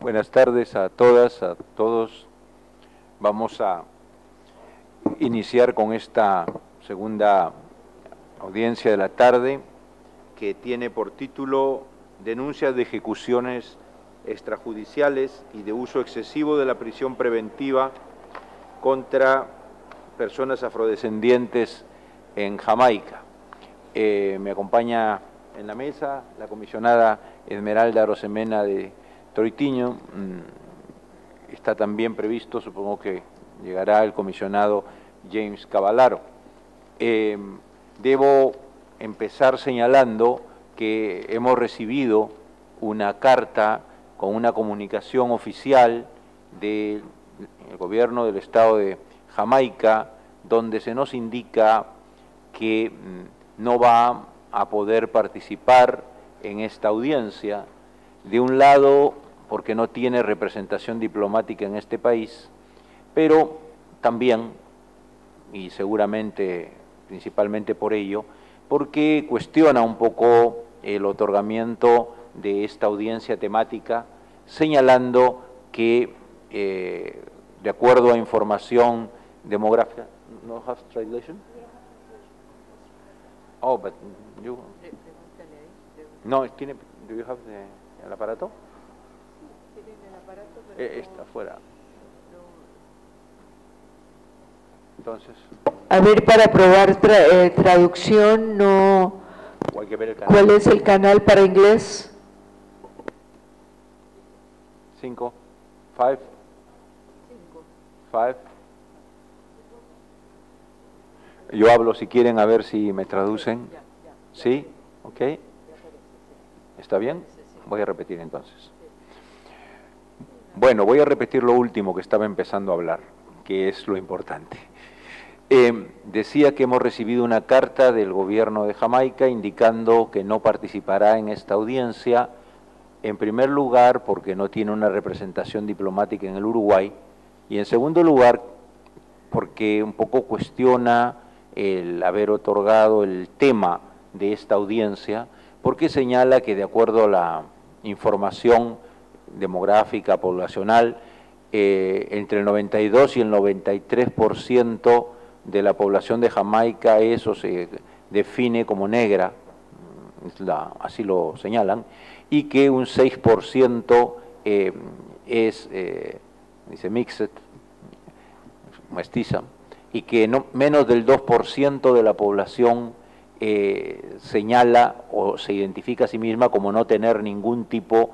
Buenas tardes a todas, a todos. Vamos a iniciar con esta segunda audiencia de la tarde que tiene por título Denuncias de ejecuciones extrajudiciales y de uso excesivo de la prisión preventiva contra personas afrodescendientes en Jamaica. Me acompaña en la mesa la comisionada Esmeralda Arosemena de Troitiño. Está también previsto, supongo que llegará el comisionado James Cavallaro. Debo empezar señalando que hemos recibido una carta con una comunicación oficial del gobierno del estado de Jamaica, donde se nos indica que no va a poder participar en esta audiencia, de un lado porque no tiene representación diplomática en este país, pero también, y seguramente principalmente por ello, porque cuestiona un poco el otorgamiento de esta audiencia temática, señalando que, de acuerdo a información demográfica, ¿no have translation? Oh, but you... No, tiene... Do you have el aparato? Sí, tiene el aparato, pero Está afuera. Entonces... A ver, para probar traducción, no... O hay que ver el canal. ¿Cuál es el canal para inglés? 5, 5, 5. Yo hablo si quieren, a ver si me traducen. ¿Sí? ¿Ok? ¿Está bien? Voy a repetir entonces. Bueno, voy a repetir lo último que estaba empezando a hablar, que es lo importante. Decía que hemos recibido una carta del gobierno de Jamaica indicando que no participará en esta audiencia, en primer lugar porque no tiene una representación diplomática en el Uruguay, y en segundo lugar porque un poco cuestiona el haber otorgado el tema de esta audiencia, porque señala que de acuerdo a la información demográfica, poblacional, entre el 92 y el 93% de la población de Jamaica eso se define como negra, así lo señalan, y que un 6% es, dice mixed, mestiza, y que no, menos del 2% de la población señala o se identifica a sí misma como no tener ningún tipo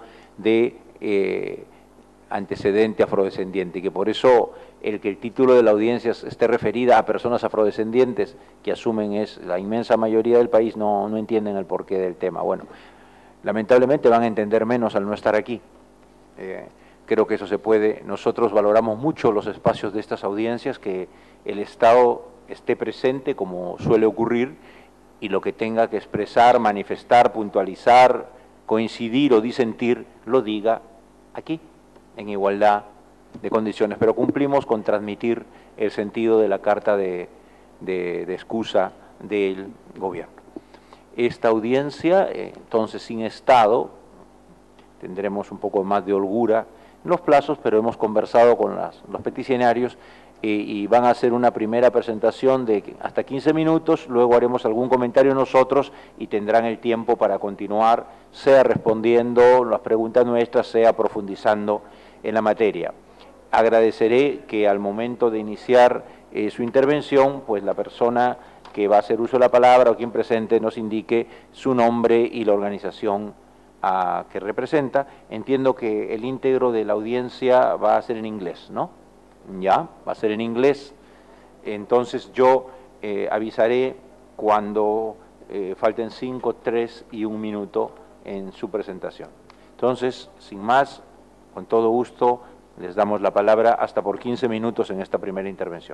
de antecedente afrodescendiente, y que por eso el que el título de la audiencia esté referida a personas afrodescendientes, que asumen es la inmensa mayoría del país, no entienden el porqué del tema. Bueno, lamentablemente van a entender menos al no estar aquí. Creo que eso se puede. Nosotros valoramos mucho los espacios de estas audiencias, que el Estado esté presente como suele ocurrir, y lo que tenga que expresar, manifestar, puntualizar, coincidir o disentir, lo diga aquí, en igualdad de condiciones, pero cumplimos con transmitir el sentido de la carta de excusa del gobierno. Esta audiencia, entonces, sin Estado, tendremos un poco más de holgura en los plazos, pero hemos conversado con los peticionarios y van a hacer una primera presentación de hasta 15 minutos, luego haremos algún comentario nosotros y tendrán el tiempo para continuar, sea respondiendo las preguntas nuestras, sea profundizando en la materia. Agradeceré que al momento de iniciar su intervención, pues la persona que va a hacer uso de la palabra o quien presente nos indique su nombre y la organización que representa. Entiendo que el íntegro de la audiencia va a ser en inglés, ¿no? Ya, va a ser en inglés. Entonces yo avisaré cuando falten 5, 3 y 1 minuto en su presentación. Entonces, sin más, con todo gusto, les damos la palabra hasta por 15 minutos en esta primera intervención.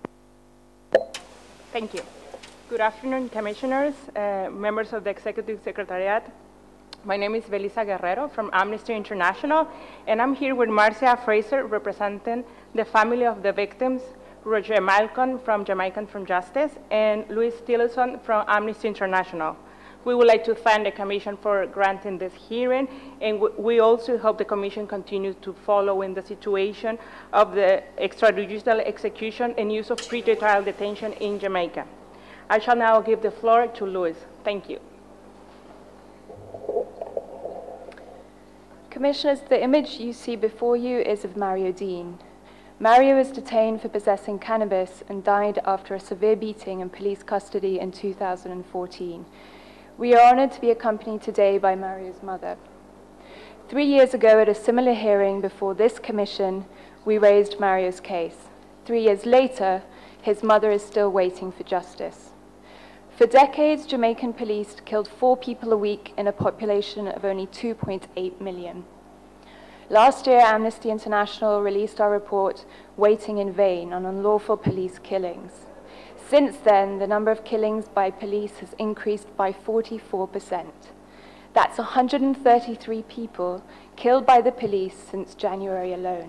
Thank you. Good afternoon, commissioners, members of the Executive Secretariat. My name is Belisa Guerrero from Amnesty International, and I'm here with Marcia Fraser, representing the family of the victims, Roger Malcolm from Jamaican for Justice, and Luis Tillotson from Amnesty International. We would like to thank the Commission for granting this hearing, and we also hope the Commission continues to follow in the situation of the extrajudicial execution and use of pretrial detention in Jamaica. I shall now give the floor to Luis. Thank you. Commissioners, the image you see before you is of Mario Dean. Mario was detained for possessing cannabis and died after a severe beating in police custody in 2014. We are honored to be accompanied today by Mario's mother. 3 years ago, at a similar hearing before this commission, we raised Mario's case. 3 years later, his mother is still waiting for justice. For decades, Jamaican police killed 4 people a week in a population of only 2.8 million. Last year, Amnesty International released our report, Waiting in Vain, on unlawful police killings. Since then, the number of killings by police has increased by 44%. That's 133 people killed by the police since January alone.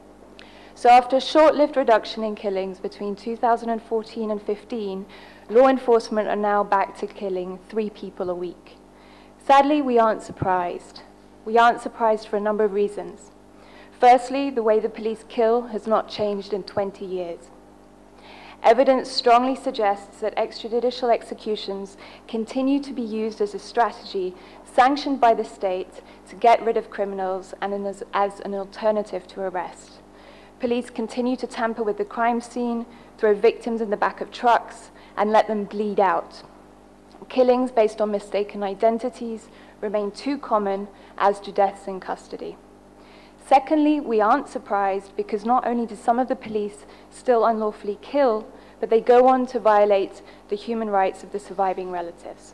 So after a short-lived reduction in killings between 2014 and 15, law enforcement are now back to killing 3 people a week. Sadly, we aren't surprised. We aren't surprised for a number of reasons. Firstly, the way the police kill has not changed in 20 years. Evidence strongly suggests that extrajudicial executions continue to be used as a strategy sanctioned by the state to get rid of criminals and as an alternative to arrest. Police continue to tamper with the crime scene, throw victims in the back of trucks, and let them bleed out. Killings based on mistaken identities remain too common, as do deaths in custody. Secondly, we aren't surprised because not only do some of the police still unlawfully kill, but they go on to violate the human rights of the surviving relatives.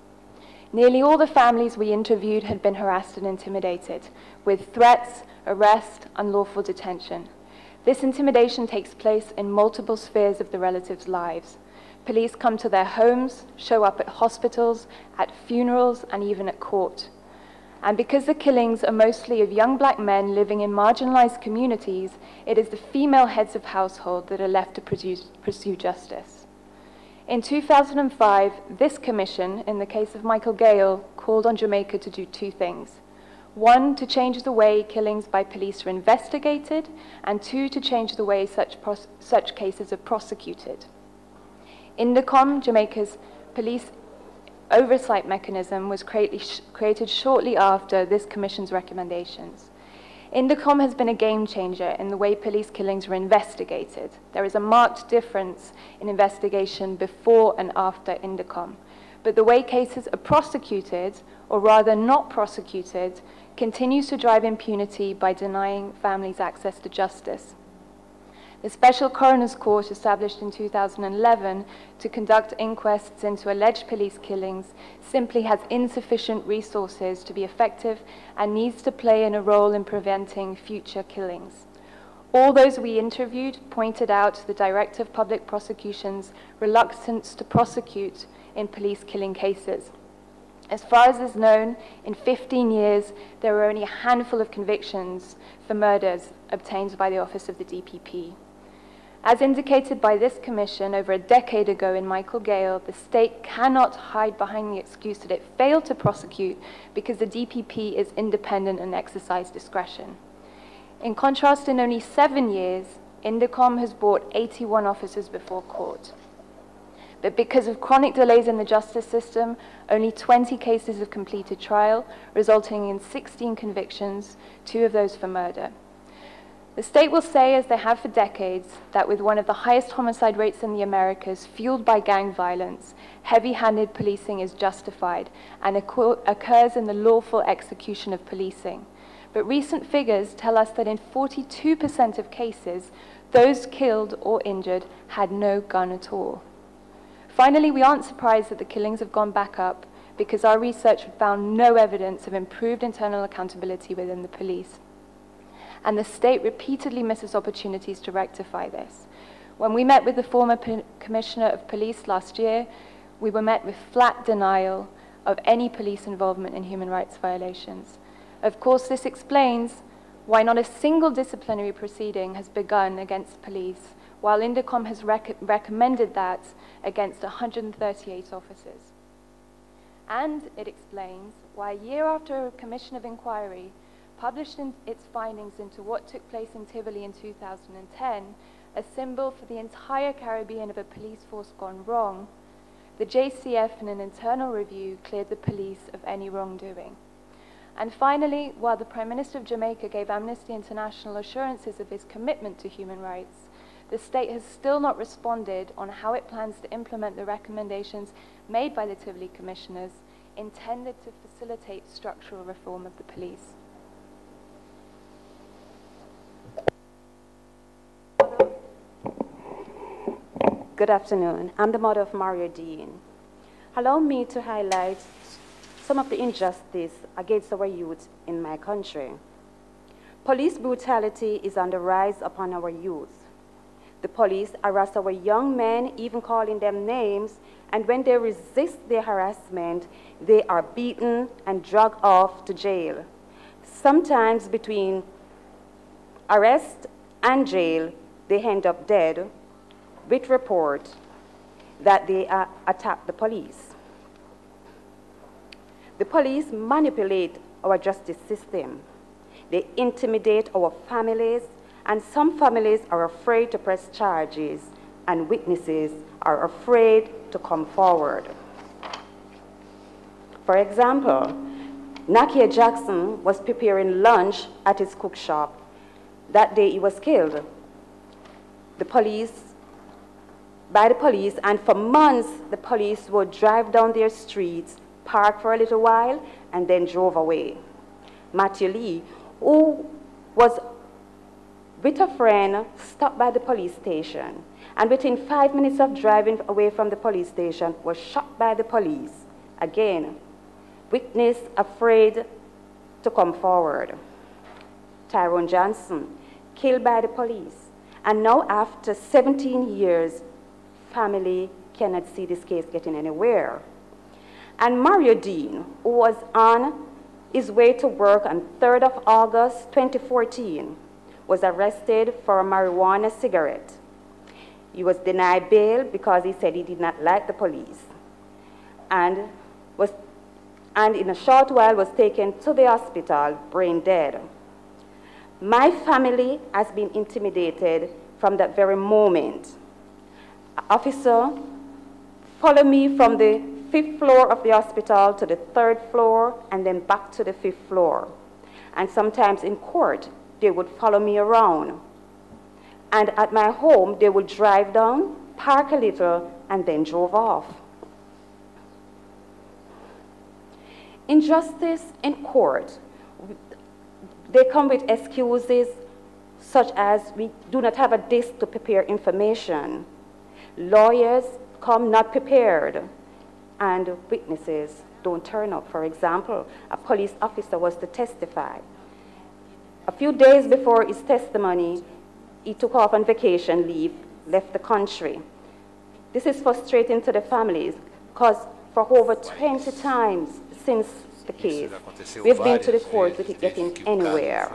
Nearly all the families we interviewed had been harassed and intimidated, with threats, arrest, unlawful detention. This intimidation takes place in multiple spheres of the relatives' lives. Police come to their homes, show up at hospitals, at funerals, and even at court. And because the killings are mostly of young black men living in marginalized communities, it is the female heads of household that are left to pursue justice. In 2005, this commission, in the case of Michael Gale, called on Jamaica to do 2 things. 1, to change the way killings by police are investigated, and 2, to change the way such cases are prosecuted. INDECOM, Jamaica's police oversight mechanism, was created shortly after this commission's recommendations. INDECOM has been a game changer in the way police killings were investigated. There is a marked difference in investigation before and after INDECOM. But the way cases are prosecuted, or rather not prosecuted, continues to drive impunity by denying families access to justice. The Special Coroner's Court, established in 2011 to conduct inquests into alleged police killings, simply has insufficient resources to be effective and needs to play a role in preventing future killings. All those we interviewed pointed out the Director of Public Prosecution's reluctance to prosecute in police killing cases. As far as is known, in 15 years, there were only a handful of convictions for murders obtained by the Office of the DPP. As indicated by this commission over a decade ago in Michael Gale, the state cannot hide behind the excuse that it failed to prosecute because the DPP is independent and exercises discretion. In contrast, in only 7 years, INDECOM has brought 81 officers before court. But because of chronic delays in the justice system, only 20 cases have completed trial, resulting in 16 convictions, 2 of those for murder. The state will say, as they have for decades, that with one of the highest homicide rates in the Americas, fueled by gang violence, heavy-handed policing is justified and occurs in the lawful execution of policing. But recent figures tell us that in 42% of cases, those killed or injured had no gun at all. Finally, we aren't surprised that the killings have gone back up because our research found no evidence of improved internal accountability within the police. And the state repeatedly misses opportunities to rectify this. When we met with the former Commissioner of Police last year, we were met with flat denial of any police involvement in human rights violations. Of course, this explains why not a single disciplinary proceeding has begun against police, while INDECOM has recommended that against 138 officers. And it explains why a year after a commission of inquiry published its findings into what took place in Tivoli in 2010, a symbol for the entire Caribbean of a police force gone wrong, the JCF in an internal review cleared the police of any wrongdoing. And finally, while the Prime Minister of Jamaica gave Amnesty International assurances of his commitment to human rights, the state has still not responded on how it plans to implement the recommendations made by the Tivoli commissioners intended to facilitate structural reform of the police. Good afternoon. I'm the mother of Mario Dean. Allow me to highlight some of the injustice against our youth in my country. Police brutality is on the rise upon our youth. The police harass our young men, even calling them names, and when they resist their harassment, they are beaten and dragged off to jail. Sometimes between arrest and jail, they end up dead, with report that they attacked the police. The police manipulate our justice system. They intimidate our families, and some families are afraid to press charges, and witnesses are afraid to come forward. For example, Nakia Jackson was preparing lunch at his cook shop. That day he was killed by the police, and for months the police would drive down their streets, park for a little while, and then drove away. Matthew Lee, who was with a friend, stopped by the police station, and within 5 minutes of driving away from the police station was shot by the police. Again, witness afraid to come forward. Tyrone Johnson, killed by the police, and now after 17 years, family cannot see this case getting anywhere. And Mario Dean, who was on his way to work on 3rd of August 2014, was arrested for a marijuana cigarette. He was denied bail because he said he did not like the police, and in a short while was taken to the hospital, brain dead. My family has been intimidated from that very moment. Officer followed me from the 5th floor of the hospital to the 3rd floor and then back to the 5th floor. And sometimes in court, they would follow me around. And at my home, they would drive down, park a little, and then drove off. Injustice in court, they come with excuses such as we do not have a disk to prepare information. Lawyers come not prepared, and witnesses don't turn up. For example, a police officer was to testify. A few days before his testimony, he took off on vacation leave, left the country. This is frustrating to the families because for over 20 times since the case, we've been to the court with it getting anywhere.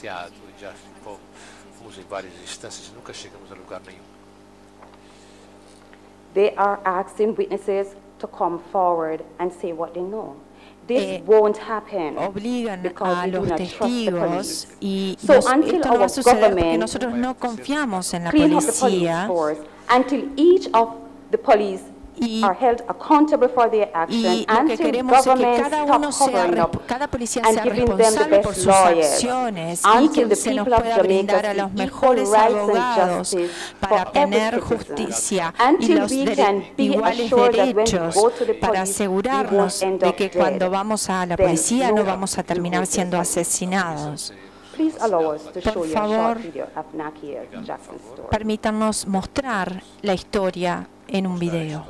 They are asking witnesses to come forward and say what they know. This won't happen because we do not trust the police. So until our government clean up the police force, until each of the police are held accountable for their action, until government stop covering up and giving them the best lawyers, until the people of Jamaica see equal rights and justice for every citizen, until we can be assured that when we go to the police, we won't end up dead, then no vamos a terminar siendo asesinados. Please allow us to show you a short video of Nakia Jackson's story. Permítanos mostrar la historia en un video.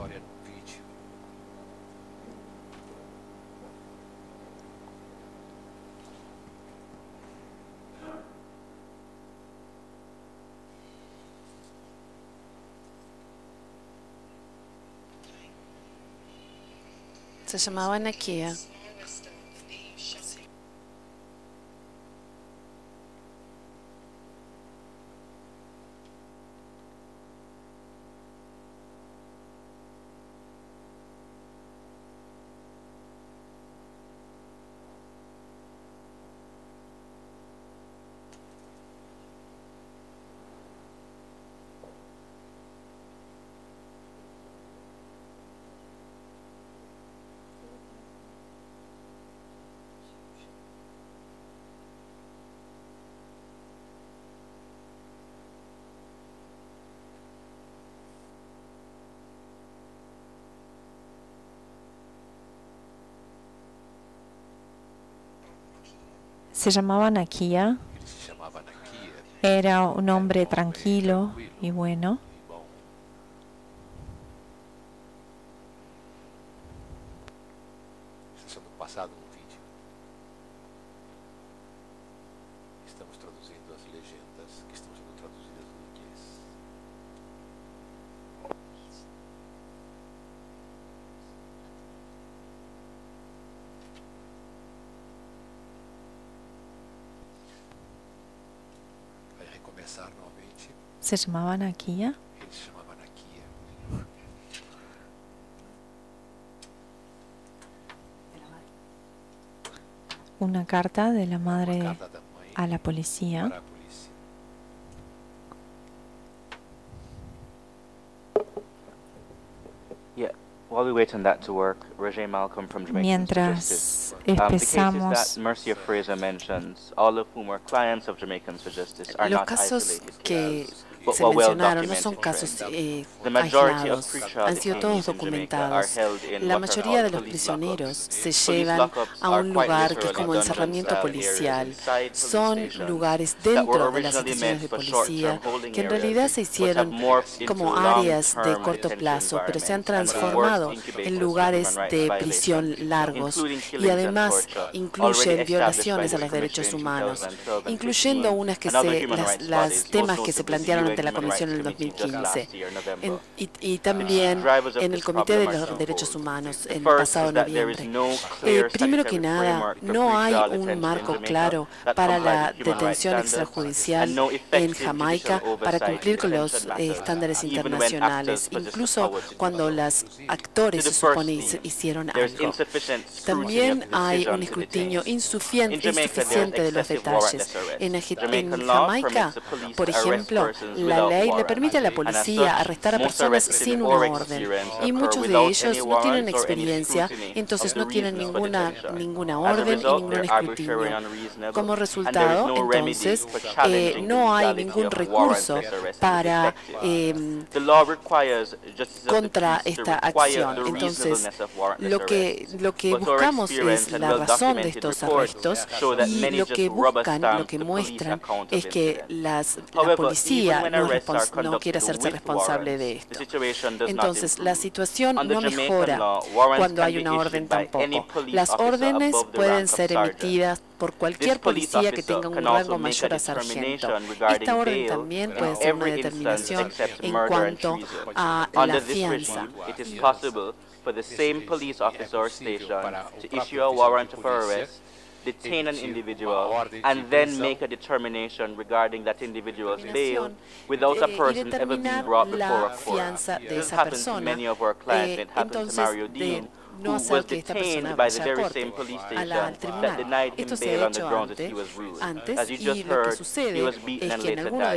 Se llamaba Nakia. Se llamaba Nakia. Era un hombre tranquilo y bueno. Se llamaba Nakia. Una carta de la madre a la policía. While we wait on that to work, Roger Malcolm from Jamaicans for Justice. Mientras The case is empezamos, that Mercia Fraser mentions, all of whom are clients of Jamaicans for Justice, are Los not casos isolated que cases, but se well mencionaron no son documented casos trends. The majority of aislados, pretrial han sido detainees todos in Jamaica are documentados. held in La what are mayoría de called los police prisioneros lockups. se Police llevan lockups a are un quite lugar que es literally como encerramiento dungeon-style policial. areas inside police Son stations lugares that were dentro de las originally estaciones de meant for policía short-term holding que en areas, realidad se but have hicieron morphed into como áreas de long-term corto detention plazo, pero se han environments and the worst transformado incubators en for lugares human rights de violations, prisión largos including y killings and además torture, incluyen already violaciones established a by los the derechos Commission in humanos, 2012 and incluyendo 2015, unas que and other se, human rights las bodies, temas most que se notably the plantearon UN ante la Human Comisión en el Rights Committee just 2015 last year, November. y también Drivers of en el this Comité de problem are los Derechos twofold. Humanos The en first pasado is that there is noviembre. no clear Primero que statutory nada, framework for no hay pretrial un detention in marco Jamaica claro that para complies la with human rights detención standards, extrajudicial and no en effective Jamaica judicial para oversight cumplir in con los detention matters, estándares even when internacionales, actors possess the incluso power to do cuando so. los To actores the se first supone theme, hicieron there is algo. insufficient scrutiny of También the hay decision un to escrutinio detain. In insuficiente Jamaica, there is de los excessive detalles. warrantless arrest. En Jamaican law Jamaica, permits the police por to arrest ejemplo, persons la without ley le warrant. permite a la And as policía such, arrestar a most personas arrests sin or una orden experience y occur muchos de without ellos any no tienen warrants or any experiencia, scrutiny entonces of the no tienen reasons for detention. ninguna As a orden y result, ningún they're arbitrary escrutinio. and unreasonable, Como and there is resultado, no remedy entonces, for challenging the no hay legality ningún of recurso warrantless arrest and para effective. The law requires justices of the contra peace to esta require acción. the Entonces, reasonableness of warrantless lo que arrest. But our buscamos experience es and la razón de well-documented estos reports arrestos show that y many lo just que rubber buscan, stamp lo que the police muestran account of es que incidents. la However, policía even when no arrests are quiere hacerse conducted with responsable de warrants, esto. the situation does not Entonces, la improve. situación Under no Jamaican mejora law, warrants cuando can hay be una orden issued by any tampoco. police Las officer órdenes above the pueden rank of ser sergeant. emitidas por cualquier This police policía que officer tenga un can also rango make a mayor a sargento. determination regarding Esta orden bail también puede in ser una every instance determinación except en murder and cuanto treason. a la Under this fianza. regime, it is possible for the same police officer or station to issue a warrant of arrest, detain an individual, and then make a determination regarding that individual's bail without a person ever being brought before a court. This happens to many of our clients. It happened to Mario Dean, who was detained by the very same police station that denied him bail on the grounds that he was rude. As you just heard, he was beaten and later died.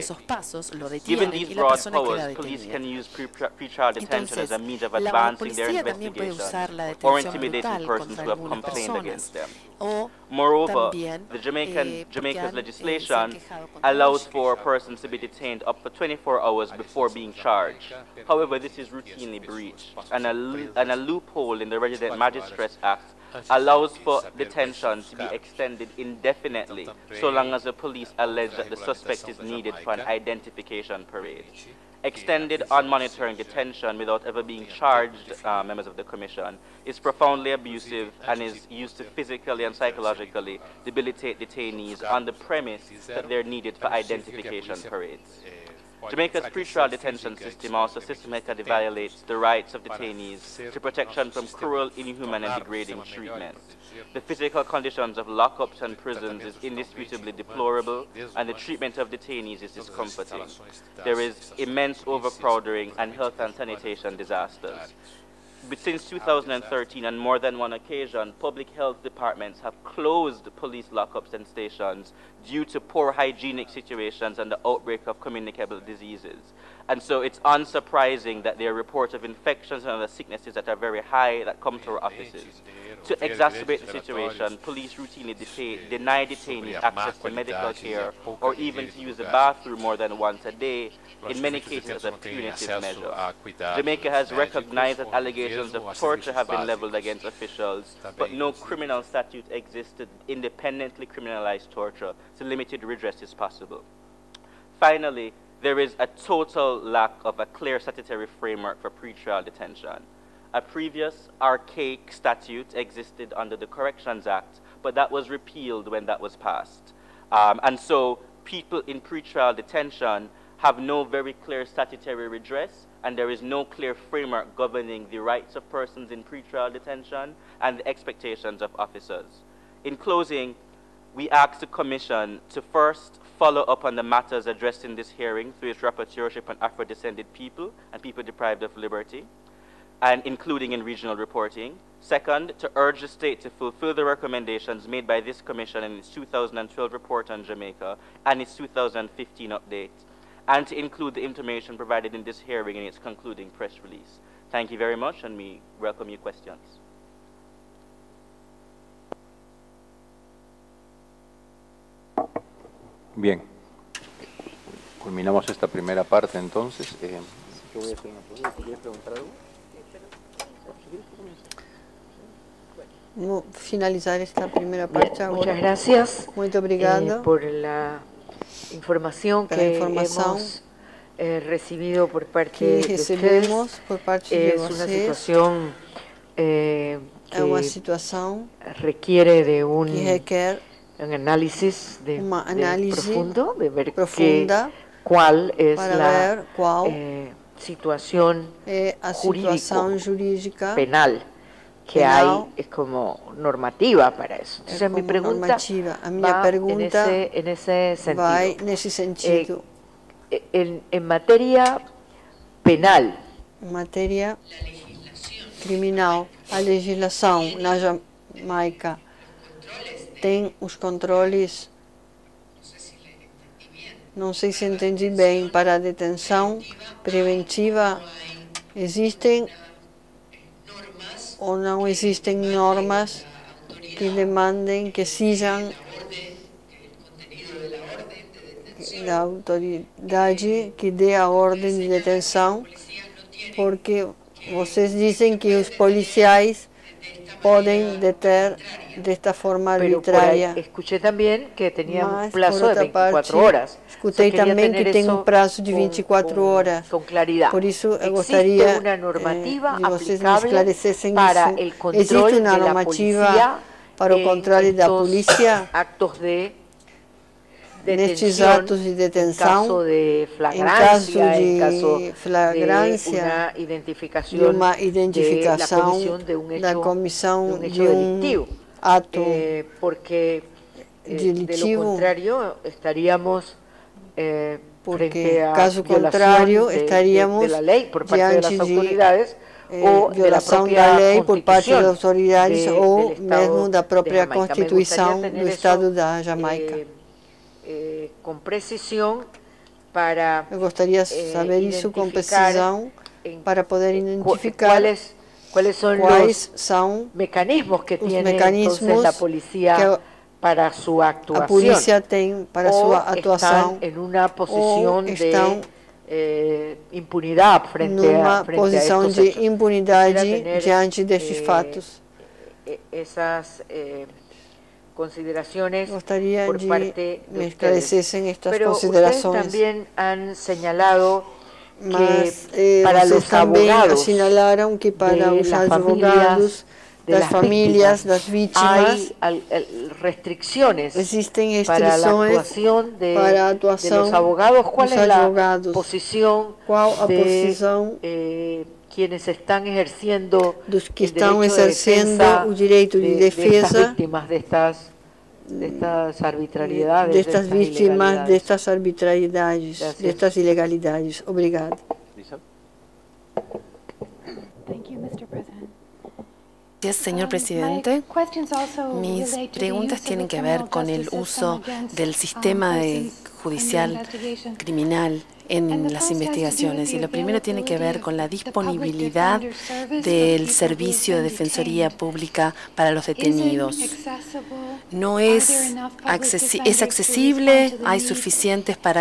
Given these broad powers, police can use pretrial detention as a means of advancing their investigation or intimidating persons who have complained against them. Moreover, the Jamaica's legislation allows for persons to be detained up for 24 hours before being charged. However, this is routinely breached, and a loophole in the Resident Magistrates Act allows for detention to be extended indefinitely, so long as the police allege that the suspect is needed for an identification parade. Extended unmonitoring detention without ever being charged, members of the Commission, is profoundly abusive and is used to physically and psychologically debilitate detainees on the premise that they're needed for identification parades. Jamaica's pretrial detention system also systematically violates the rights of detainees to protection from cruel, inhuman, and degrading treatment. The physical conditions of lockups and prisons is indisputably deplorable, and the treatment of detainees is discomforting. There is immense overcrowding and health and sanitation disasters. But since 2013, on more than one occasion, public health departments have closed police lockups and stations due to poor hygienic situations and the outbreak of communicable diseases. And so it's unsurprising that there are reports of infections and other sicknesses that are very high that come to our offices. To exacerbate the situation, police routinely deny detainees access to medical care or even to use the bathroom more than once a day, in many cases as a punitive measure. Jamaica has recognized that allegations allegations of torture have been leveled against officials, but no criminal statute exists to independently criminalize torture, so limited redress is possible. Finally, there is a total lack of a clear statutory framework for pretrial detention. A previous archaic statute existed under the Corrections Act, but that was repealed when that was passed. And so people in pretrial detention have no very clear statutory redress, and there is no clear framework governing the rights of persons in pretrial detention and the expectations of officers. In closing, we ask the Commission to first follow up on the matters addressed in this hearing through its rapporteurship on Afro-descended people and people deprived of liberty, and including in regional reporting. Second, to urge the state to fulfill the recommendations made by this Commission in its 2012 report on Jamaica and its 2015 update, and to include the information provided in this hearing in its concluding press release. Thank you very much, and we welcome your questions. Bien, culminamos esta primera parte entonces. Yo voy a hacer una pregunta. ¿Quieres preguntar algo? Finalizar esta primera parte agora. Muchas gracias Muito obrigado por la información que hemos recibido por parte de ustedes. Por parte de Es una situación é uma que situação requiere de que requer un análisis uma análise profundo, de ver profunda cuál es para la ver qual situación a situação jurídica penal que penal, hay como normativa para eso. Entonces mi pregunta a minha va pergunta en ese sentido. vai nesse sentido. En materia penal, Em matéria criminal, a legislação na Jamaica tem os controles, não sei se entendi bem, para a detenção preventiva. Existem ou não existem normas que demandem, que sigam da autoridade que dê a ordem de detenção, porque vocês dizem que os policiais podem deter desta forma arbitrária. escuché también que tenía un Mas, plazo por de outra 24 parte, horas. escutei Quería também que tener tem eso um prazo de 24 horas. Con claridad. Por isso, eu Existe gostaria una normativa de vocês me aplicable esclarecessem para isso. el control Existe de uma la normativa policía para o controle da estos polícia actos de nestes detención, atos de en detenção, caso de em caso flagrancia, en caso de flagrância, de una de identificación, uma identificação de la comisión de un da comissão hecho de delictivo. ato Porque de delictivo, lo contrario estaríamos porque frente a caso violación contrário de estaríamos la ley por parte de las diante de autoridades o de la violação propia da lei por parte das autoridades Constitución ou del mesmo Estado da própria de Jamaica. Me Constituição gustaría tener do eso, Estado da Jamaica. Com precisão para Eu gostaria de saber isso com identificar precisão para poder identificar cuáles son quais los são mecanismos que os tiene mecanismos entonces la policía que para su actuación. a polícia tem para a sua atuação, están en una posición ou estão de impunidad frente numa a posição estos de hechos. impunidade Quisiera tener, diante destes fatos. Esas consideraciones Gostaria por de parte de me ustedes. esclarecessem estas Pero ustedes considerações. también han señalado Mas que para vocês los também abogados assinalaram que para de os las advogados de das las famílias das víctimas, vítimas hay restricciones existem para la restrições actuación de, para a de atuação los abogados. ¿Cuál dos es la advogados? posición Qual a de posição quienes están ejerciendo dos que el estão derecho de exercendo defensa o direito de de estas defesa víctimas de estas arbitrariedades, destas de estas vítimas ilegalidades? destas arbitrariedades, Gracias. destas ilegalidades? Obrigado. Gracias, señor presidente. Mis preguntas tienen que ver con el uso del sistema judicial criminal en las investigaciones. Y lo primero tiene que ver con la disponibilidad del servicio de defensoría pública para los detenidos. No es accesible, hay suficientes para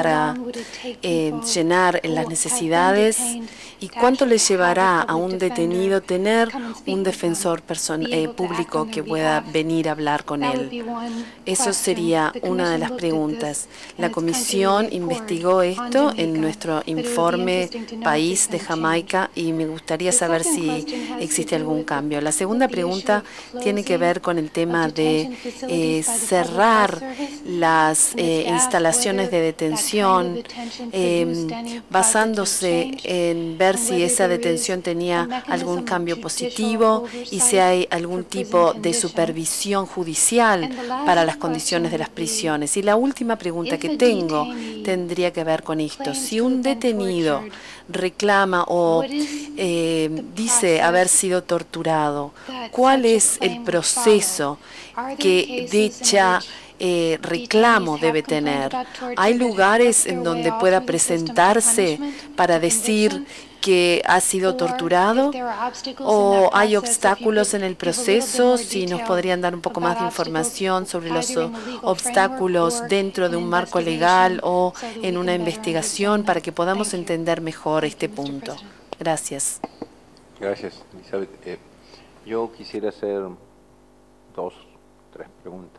llenar las necesidades. ¿Y cuánto le llevará a un detenido tener un defensor público que pueda venir a hablar con él? Eso sería una de las preguntas. La comisión investigó esto en nuestro informe País de Jamaica y me gustaría saber si existe algún cambio. La segunda pregunta tiene que ver con el tema de cerrar las instalaciones de detención, basándose en ver si esa detención tenía algún cambio positivo y si hay algún tipo de supervisión judicial para las condiciones de las prisiones. Y la última pregunta que tengo tendría que ver con esto. Si un detenido reclama o dice haber sido torturado, ¿cuál es el proceso que dicha reclamo debe tener? ¿Hay lugares en donde pueda presentarse para decir que ha sido torturado? ¿O hay obstáculos en el proceso? Si nos podrían dar un poco más de información sobre los obstáculos dentro de un marco legal o en una investigación para que podamos entender mejor este punto. Gracias. Gracias, Elizabeth. Yo quisiera hacer 2, 3 preguntas.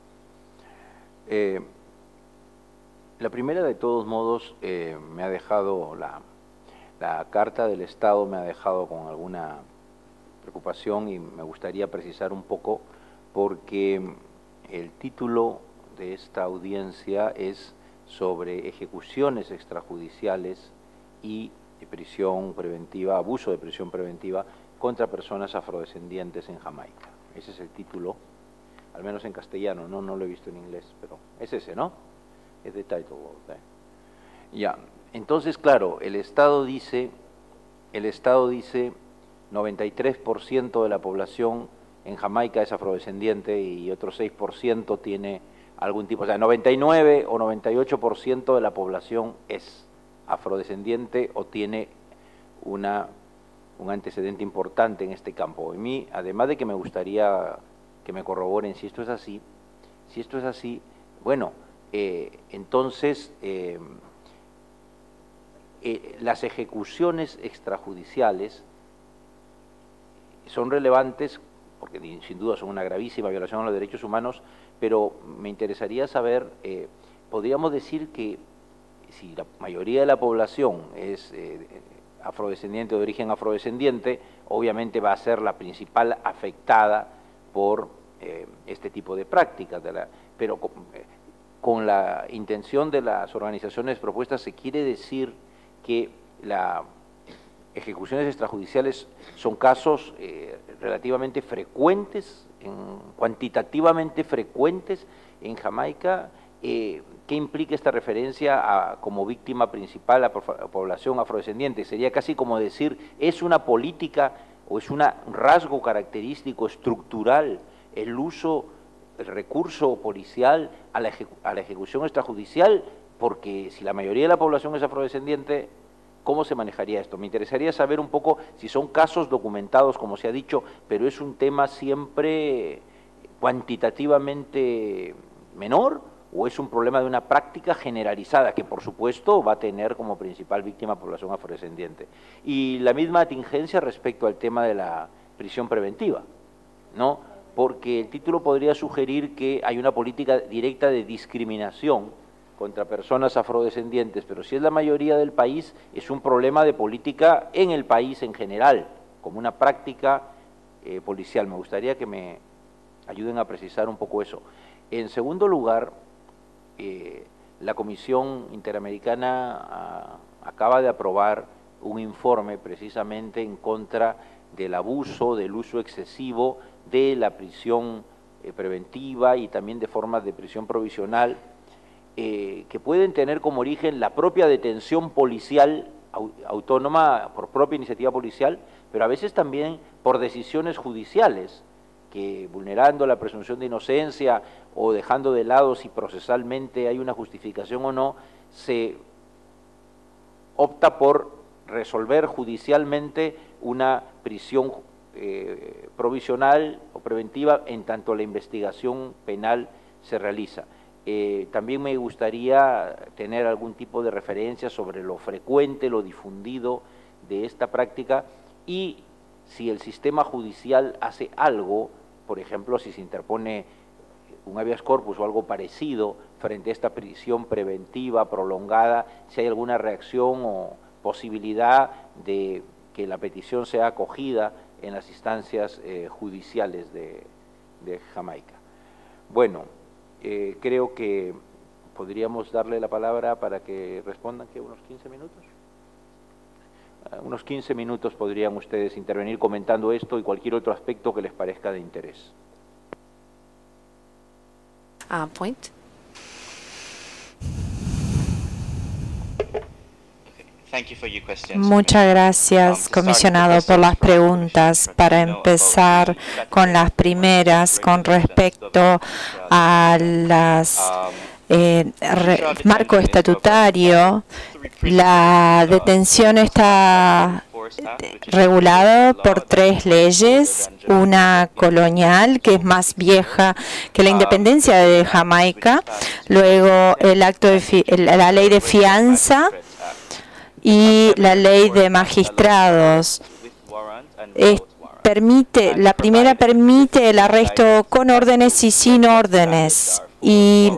La primera, de todos modos, me ha dejado la carta del Estado, me ha dejado con alguna preocupación y me gustaría precisar un poco porque el título de esta audiencia es sobre ejecuciones extrajudiciales y prisión preventiva, abuso de prisión preventiva contra personas afrodescendientes en Jamaica. Ese es el título, al menos en castellano, no lo he visto en inglés, pero es ese, ¿no? Es the title. Ya, entonces, claro, el Estado dice 93% de la población en Jamaica es afrodescendiente y otro 6% tiene algún tipo, o sea, 99 o 98% de la población es afrodescendiente o tiene un antecedente importante en este campo. A mí, además de que me gustaría que me corroboren si esto es así, bueno, entonces las ejecuciones extrajudiciales son relevantes porque sin duda son una gravísima violación a los derechos humanos, pero me interesaría saber, podríamos decir que si la mayoría de la población es afrodescendiente o de origen afrodescendiente, obviamente va a ser la principal afectada por este tipo de prácticas, pero con la intención de las organizaciones propuestas se quiere decir que las ejecuciones extrajudiciales son casos relativamente frecuentes, cuantitativamente frecuentes en Jamaica. ¿Qué implica esta referencia como víctima principal a la población afrodescendiente? Sería casi como decir, ¿es una política o es un rasgo característico estructural el recurso policial a la ejecución extrajudicial? Porque si la mayoría de la población es afrodescendiente, ¿cómo se manejaría esto? Me interesaría saber un poco si son casos documentados, como se ha dicho, pero es un tema siempre cuantitativamente menor, o es un problema de una práctica generalizada que, por supuesto, va a tener como principal víctima población afrodescendiente. Y la misma atingencia respecto al tema de la prisión preventiva, ¿no? Porque el título podría sugerir que hay una política directa de discriminación contra personas afrodescendientes, pero si es la mayoría del país, es un problema de política en el país en general, como una práctica policial. Me gustaría que me ayuden a precisar un poco eso. En segundo lugar, la Comisión Interamericana acaba de aprobar un informe precisamente en contra del abuso, del uso excesivo de la prisión preventiva y también de formas de prisión provisional que pueden tener como origen la propia detención policial autónoma por propia iniciativa policial, pero a veces también por decisiones judiciales que, vulnerando la presunción de inocencia o dejando de lado si procesalmente hay una justificación o no, se opta por resolver judicialmente una prisión provisional o preventiva en tanto la investigación penal se realiza. También me gustaría tener algún tipo de referencia sobre lo frecuente, lo difundido de esta práctica y si el sistema judicial hace algo, por ejemplo, si se interpone un habeas corpus o algo parecido frente a esta prisión preventiva prolongada, si hay alguna reacción o posibilidad de que la petición sea acogida en las instancias judiciales de Jamaica. Bueno, creo que podríamos darle la palabra para que respondan, ¿qué? ¿Unos 15 minutos? Unos 15 minutos podrían ustedes intervenir comentando esto y cualquier otro aspecto que les parezca de interés. Point. Muchas gracias, comisionado, por las preguntas. Para empezar con las primeras, con respecto a las marco estatutario, la detención está regulado por 3 leyes, una colonial que es más vieja que la independencia de Jamaica, luego la ley de fianza y la ley de magistrados. La primera permite el arresto con órdenes y sin órdenes, y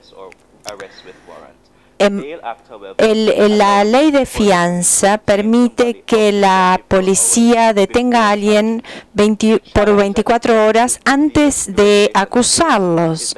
la ley de fianza permite que la policía detenga a alguien por 24 horas antes de acusarlos.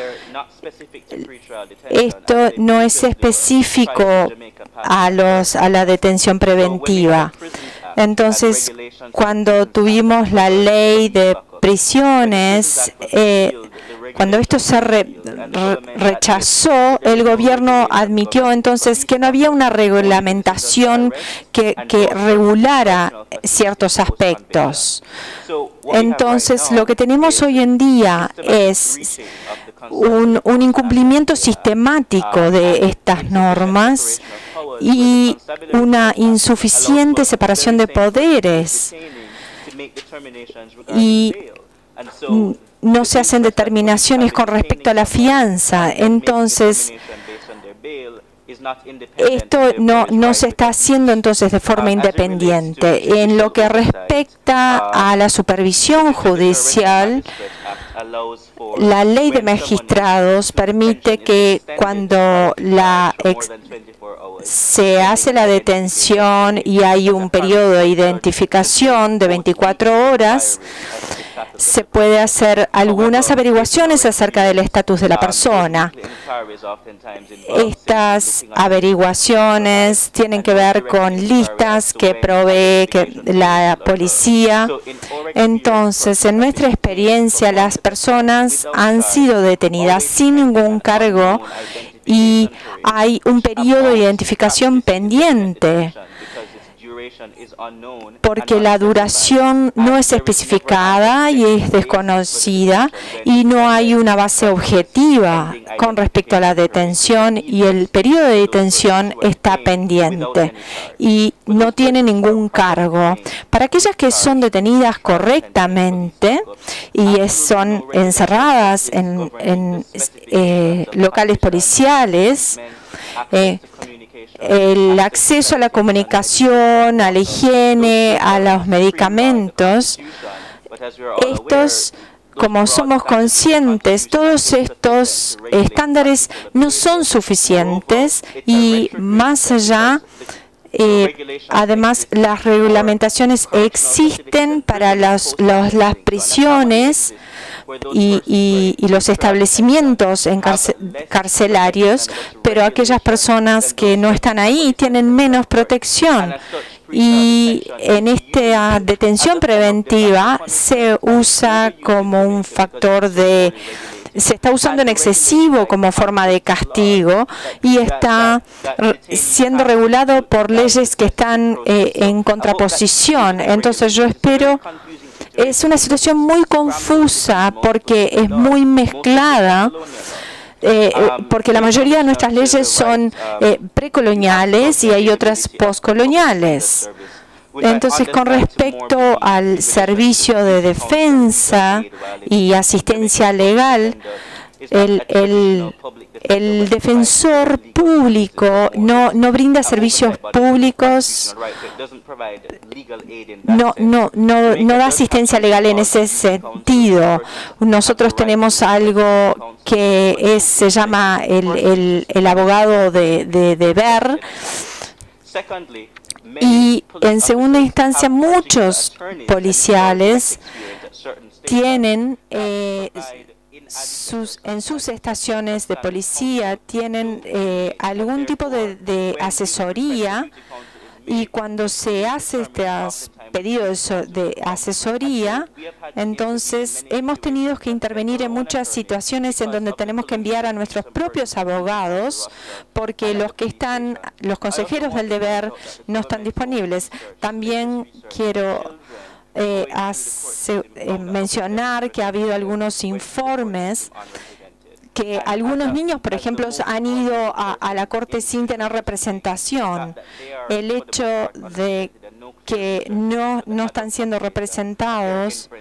Esto no es específico a la detención preventiva. Entonces, cuando tuvimos la ley de prisiones, cuando esto se rechazó, el gobierno admitió entonces que no había una reglamentación que regulara ciertos aspectos. Entonces, lo que tenemos hoy en día es un incumplimiento sistemático de estas normas y una insuficiente separación de poderes, y no se hacen determinaciones con respecto a la fianza. Entonces, esto no se está haciendo entonces de forma independiente. En lo que respecta a la supervisión judicial, la ley de magistrados permite que cuando se hace la detención y hay un periodo de identificación de 24 horas, se puede hacer algunas averiguaciones acerca del estatus de la persona. Estas averiguaciones tienen que ver con listas que provee la policía. Entonces, en nuestra experiencia, las personas han sido detenidas sin ningún cargo y hay un periodo de identificación pendiente, porque la duración no es especificada y es desconocida y no hay una base objetiva con respecto a la detención, y el periodo de detención está pendiente y no tiene ningún cargo. Para aquellas que son detenidas correctamente y son encerradas en locales policiales, el acceso a la comunicación, a la higiene, a los medicamentos, estos, como somos conscientes, todos estos estándares no son suficientes, y más allá, además, las reglamentaciones existen para las prisiones y los establecimientos carcelarios, pero aquellas personas que no están ahí tienen menos protección. Y en esta detención preventiva se usa como un factor se está usando en excesivo como forma de castigo, y está siendo regulado por leyes que están en contraposición. Entonces, yo espero, es una situación muy confusa porque es muy mezclada. porque la mayoría de nuestras leyes son precoloniales y hay otras postcoloniales. Entonces, con respecto al servicio de defensa y asistencia legal, el defensor público no brinda servicios públicos, no da asistencia legal en ese sentido. Nosotros tenemos algo que se llama el abogado de deber. Y en segunda instancia, muchos policiales tienen en sus estaciones de policía tienen algún tipo de asesoría, y cuando se hace estos pedidos de asesoría, entonces hemos tenido que intervenir en muchas situaciones en donde tenemos que enviar a nuestros propios abogados porque los consejeros del deber no están disponibles. También quiero mencionar que ha habido algunos informes que algunos niños, por ejemplo, han ido a la corte sin tener representación. El hecho de que no están siendo representados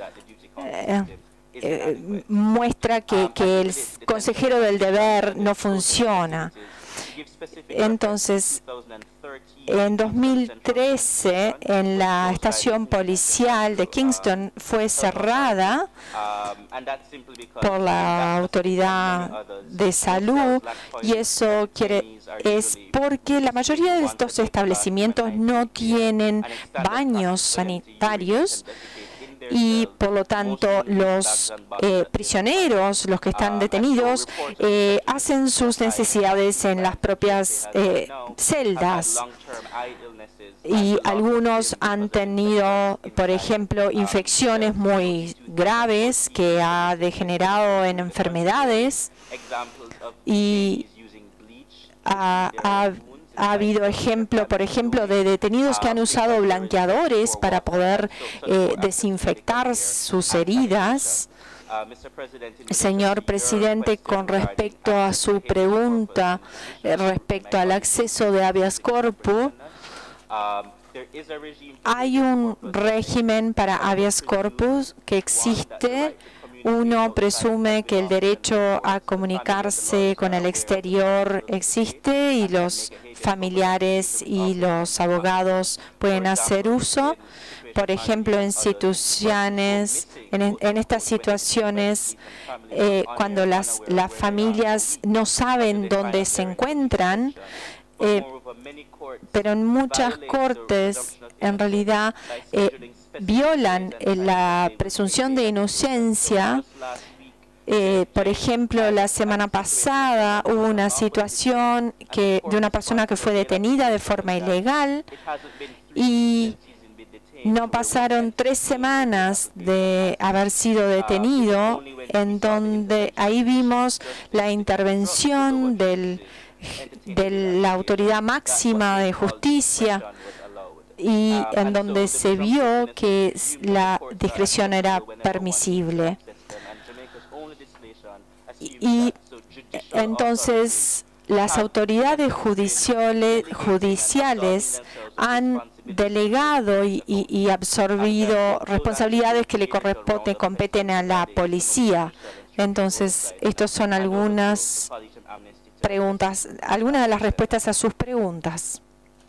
muestra que el consejero del deber no funciona. Entonces, en 2013, en la estación policial de Kingston fue cerrada por la autoridad de salud, y eso es porque la mayoría de estos establecimientos no tienen baños sanitarios, y por lo tanto los prisioneros, los que están detenidos, hacen sus necesidades en las propias celdas. Y algunos han tenido, por ejemplo, infecciones muy graves que ha degenerado en enfermedades, y ha habido ejemplo, por ejemplo, de detenidos que han usado blanqueadores para poder desinfectar sus heridas. Señor presidente, con respecto a su pregunta respecto al acceso de habeas corpus, hay un régimen para habeas corpus que existe. Uno presume que el derecho a comunicarse con el exterior existe y los familiares y los abogados pueden hacer uso. Por ejemplo, en situaciones, en estas situaciones, cuando las familias no saben dónde se encuentran, pero en muchas cortes, en realidad, violan la presunción de inocencia. Por ejemplo, la semana pasada hubo una situación de una persona que fue detenida de forma ilegal, y no pasaron 3 semanas de haber sido detenido, en donde ahí vimos la intervención de la autoridad máxima de justicia, y en donde se vio que la discreción era permisible. Y entonces las autoridades judiciales han delegado y absorbido responsabilidades que le competen a la policía. Entonces, estas son algunas preguntas, algunas de las respuestas a sus preguntas.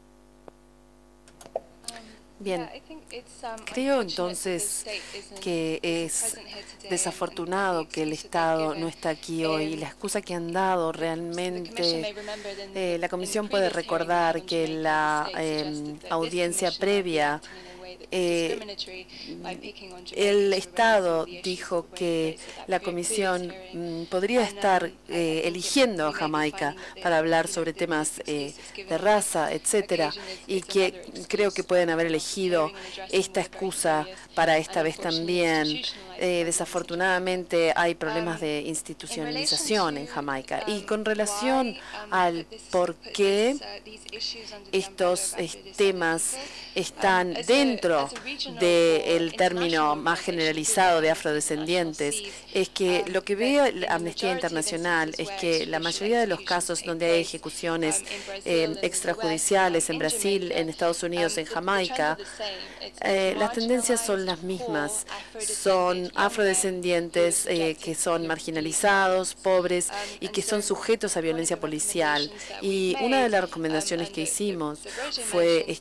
Bien, creo entonces que es desafortunado que el Estado no está aquí hoy. La excusa que han dado realmente, la Comisión puede recordar que en la audiencia previa, el Estado dijo que la Comisión podría estar eligiendo a Jamaica para hablar sobre temas de raza, etcétera, y que creo que pueden haber elegido esta excusa para esta vez también. Desafortunadamente hay problemas de institucionalización en Jamaica. Y con relación al por qué estos temas están dentro dentro del término más generalizado de afrodescendientes es que lo que ve Amnistía Internacional es que la mayoría de los casos donde hay ejecuciones extrajudiciales en Brasil, en Estados Unidos, en Jamaica, las tendencias son las mismas. Son afrodescendientes que son marginalizados, pobres y que son sujetos a violencia policial. Y una de las recomendaciones que hicimos es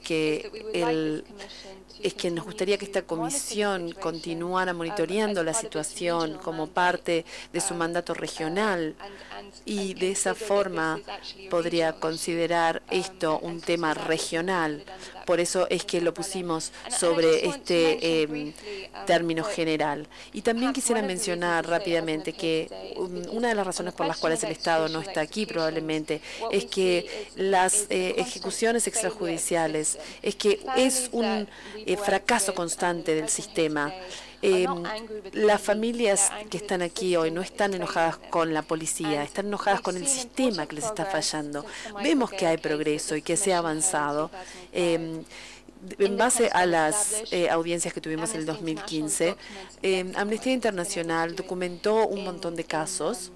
que nos gustaría que esta comisión continuara monitoreando la situación como parte de su mandato regional y de esa forma podría considerar esto un tema regional. Por eso es que lo pusimos sobre este término general. Y también quisiera mencionar rápidamente que una de las razones por las cuales el Estado no está aquí probablemente es que las ejecuciones extrajudiciales es un fracaso constante del sistema. Las familias que están aquí hoy no están enojadas con la policía, están enojadas con el sistema que les está fallando. Vemos que hay progreso y que se ha avanzado. En base a las audiencias que tuvimos en el 2015, Amnistía Internacional documentó un montón de casos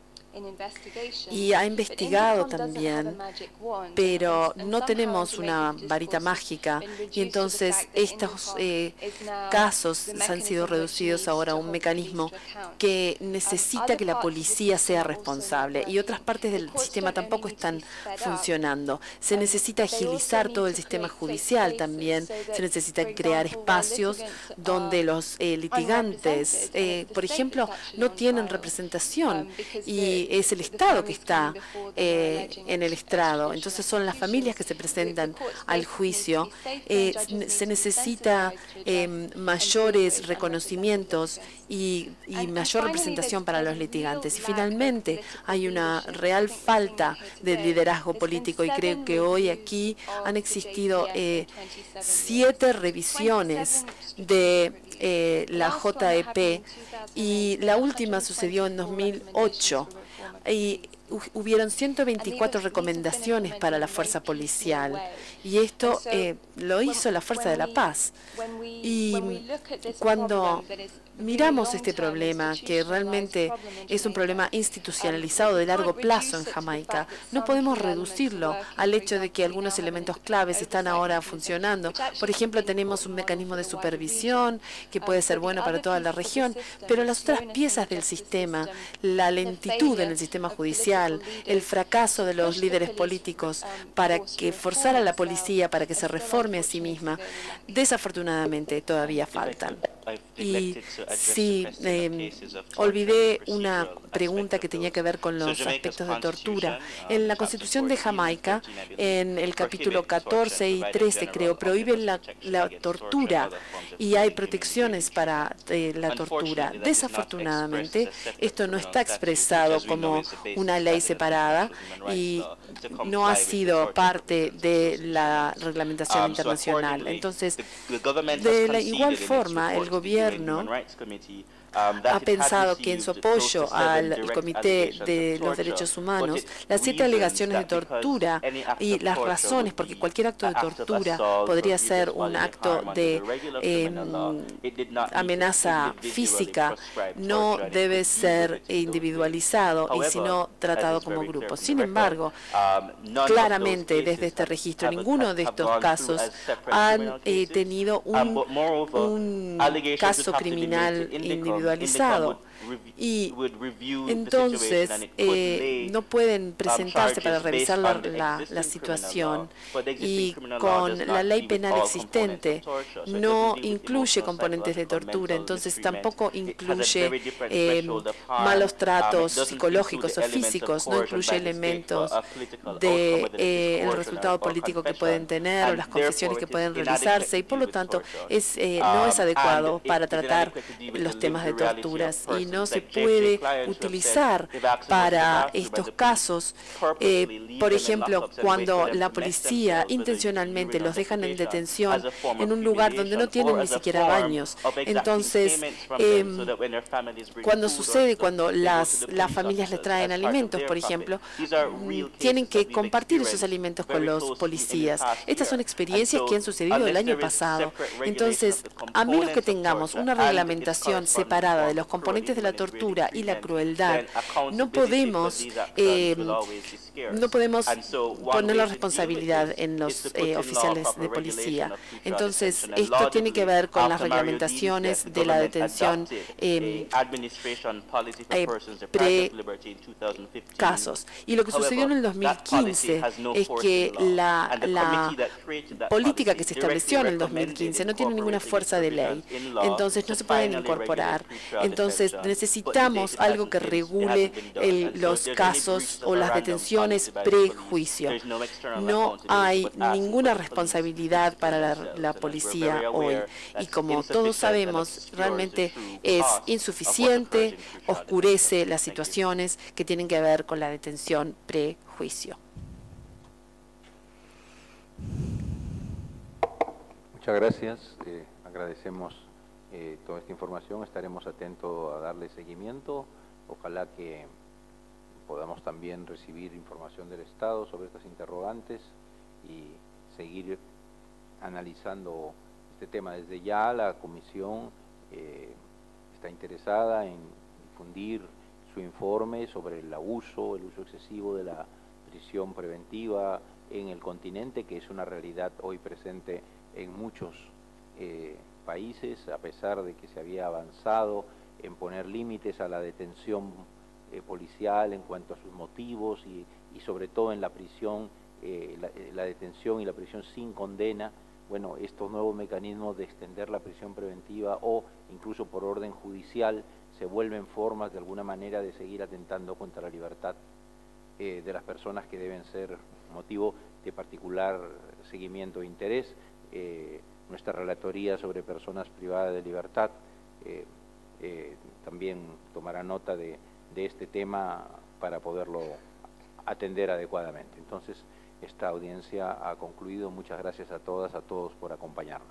y ha investigado también, pero no tenemos una varita mágica y entonces estos casos han sido reducidos ahora a un mecanismo que necesita que la policía sea responsable y otras partes del sistema tampoco están funcionando. Se necesita agilizar todo el sistema judicial también, se necesita crear espacios donde los litigantes, por ejemplo, no tienen representación y es el Estado que está en el estrado. Entonces son las familias que se presentan al juicio. Se necesita mayores reconocimientos y mayor representación para los litigantes. Y finalmente hay una real falta de liderazgo político y creo que hoy aquí han existido 7 revisiones de la JEP y la última sucedió en 2008. Y hubieron 124 recomendaciones para la fuerza policial y esto lo hizo la Fuerza de la Paz. Y cuando miramos este problema, que realmente es un problema institucionalizado de largo plazo en Jamaica, no podemos reducirlo al hecho de que algunos elementos claves están ahora funcionando. Por ejemplo, tenemos un mecanismo de supervisión que puede ser bueno para toda la región, pero las otras piezas del sistema, la lentitud en el sistema judicial, el fracaso de los líderes políticos para que forzar a la policía para que se reforme a sí misma, desafortunadamente todavía faltan. Y sí, olvidé una pregunta que tenía que ver con los aspectos de tortura. En la Constitución de Jamaica, en el capítulo 14 y 13, creo, prohíben la tortura y hay protecciones para la tortura. Desafortunadamente, esto no está expresado como una ley separada y no ha sido parte de la reglamentación internacional. Entonces, de la igual forma, el gobierno ha pensado que en su apoyo al Comité de los Derechos Humanos, las 7 alegaciones de tortura y las razones, porque cualquier acto de tortura podría ser un acto de amenaza física, no debe ser individualizado y sino tratado como grupo. Sin embargo, claramente desde este registro, ninguno de estos casos han tenido un caso criminal individualizado. Y entonces no pueden presentarse para revisar la situación y con la ley penal existente no incluye componentes de tortura, entonces tampoco incluye malos tratos psicológicos o físicos, no incluye elementos del resultado político que pueden tener o las confesiones que pueden realizarse y por lo tanto no es adecuado para tratar los temas de torturas y no se puede utilizar para estos casos. Por ejemplo, cuando la policía intencionalmente los dejan en detención en un lugar donde no tienen ni siquiera baños. Entonces, cuando sucede, cuando las familias les traen alimentos, por ejemplo, tienen que compartir esos alimentos con los policías. Estas son experiencias que han sucedido el año pasado. Entonces, a menos que tengamos una reglamentación separada de los componentes de la tortura y la crueldad, no podemos poner la responsabilidad en los oficiales de policía. Entonces, esto tiene que ver con las reglamentaciones de la detención pre-casos. Y lo que sucedió en el 2015 es que la política que se estableció en el 2015 no tiene ninguna fuerza de ley. Entonces, no se pueden incorporar. Entonces, necesitamos algo que regule los casos o las detenciones prejuicio. No hay ninguna responsabilidad para la policía hoy. Y como todos sabemos, realmente es insuficiente, oscurece las situaciones que tienen que ver con la detención prejuicio. Muchas gracias. Agradecemos toda esta información. Estaremos atentos a darle seguimiento. Ojalá que podamos también recibir información del Estado sobre estas interrogantes y seguir analizando este tema. Desde ya la Comisión está interesada en difundir su informe sobre el uso excesivo de la prisión preventiva en el continente, que es una realidad hoy presente en muchos países, a pesar de que se había avanzado en poner límites a la detención policial en cuanto a sus motivos y sobre todo en la prisión, la detención y la prisión sin condena. Bueno, estos nuevos mecanismos de extender la prisión preventiva o incluso por orden judicial se vuelven formas de alguna manera de seguir atentando contra la libertad de las personas, que deben ser motivo de particular seguimiento e interés. Nuestra relatoría sobre personas privadas de libertad también tomará nota de este tema para poderlo atender adecuadamente. Entonces, esta audiencia ha concluido. Muchas gracias a todas, a todos por acompañarnos.